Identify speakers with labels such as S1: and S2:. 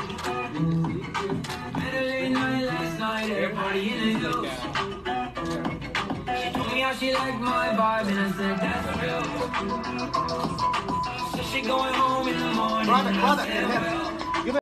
S1: Met her late night last night at a party in the hills. She told me how she liked my vibe, and I said that's real. So she going home in the morning.
S2: Brother.